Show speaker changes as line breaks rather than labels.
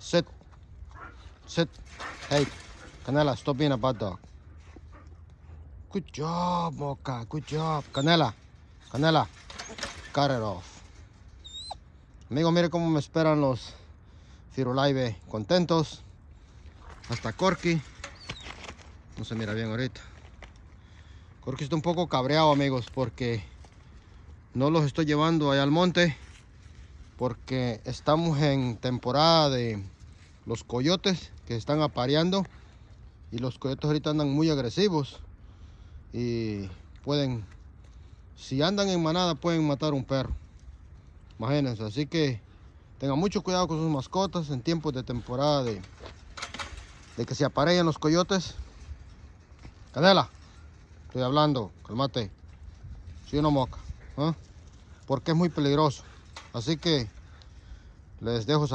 Sit. Sit. Hey, Canela, stop being a bad dog. Good job, Mocha. Good job. Canela. Canela. Cut it off. Amigos, miren cómo me esperan los Firulaibe contentos. Hasta Corky. No se mira bien ahorita. Corky está un poco cabreado, amigos, porque no los estoy llevando allá al monte. Porque estamos en temporada de los coyotes que están apareando. Y los coyotes ahorita andan muy agresivos. Y pueden, si andan en manada, pueden matar un perro. Imagínense, así que tengan mucho cuidado con sus mascotas en tiempos de temporada de que se aparean los coyotes. Canela, estoy hablando, cálmate. Soy una moca, ¿eh? Porque es muy peligroso. Así que les dejo saber.